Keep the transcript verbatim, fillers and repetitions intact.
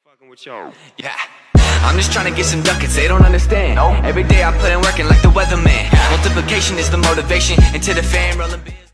Fucking with y'all. Yeah, I'm just trying to get some ducats, they don't understand. Nope. Every day I put in working like the weatherman. Multiplication is the motivation, into the fame rolling biz.